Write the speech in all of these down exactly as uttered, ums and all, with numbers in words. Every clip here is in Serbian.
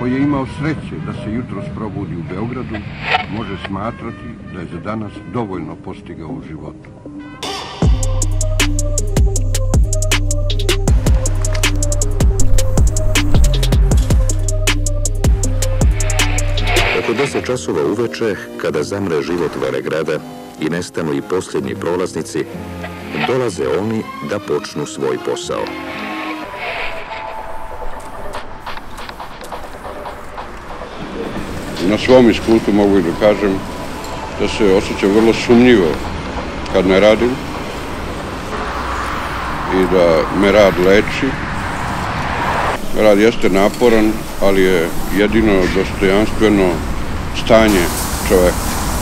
Ko je imao sreće da se jutros probudi u Beogradu, može smatrati da je za danas dovoljno postigao u životu. Oko deset časova uveče, kada zamre život Belgrada i nestanu i posljednji prolaznici, dolaze oni da počnu svoj posao. Na svom iskustvu mogu i da kažem da se osjećam vrlo sumnjivo kad ne radim i da me rad leči. Rad jeste naporan, ali je jedino dostojanstveno stanje čoveka.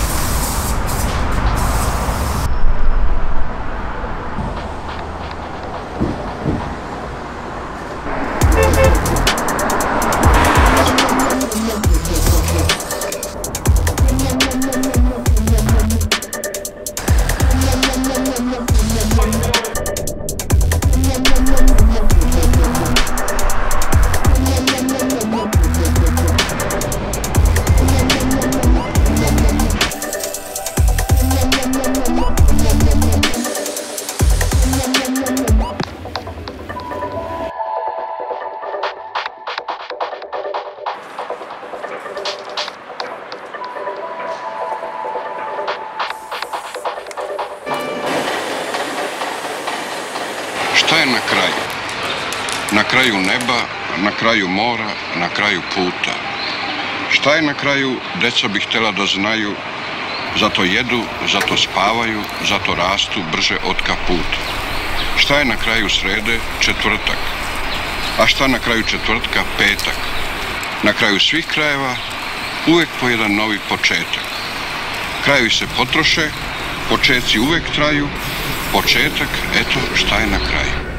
Šta je na kraju? Na kraju neba, na kraju mora, na kraju puta. Šta je na kraju, deca bi htjela da znaju, zato jedu, zato spavaju, zato rastu brže od kaputa. Šta je na kraju srede? Četvrtak. A šta na kraju četvrtka? Petak. Na kraju svih krajeva uvek po jedan novi početak. Krajevi se potroše, početci uvek traju, početak, eto šta je na kraju.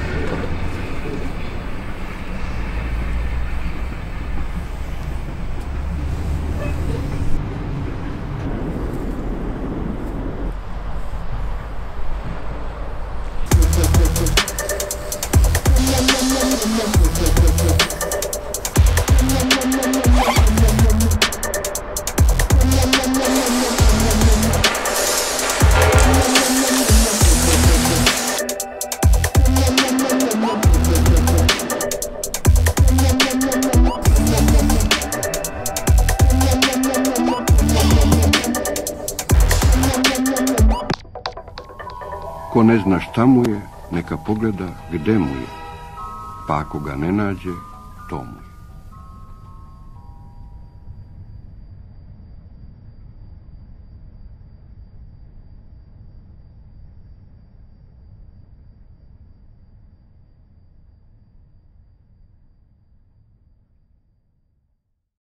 Ko ne zna šta mu je, neka pogleda gde mu je, pa ako ga ne nađe, to mu je.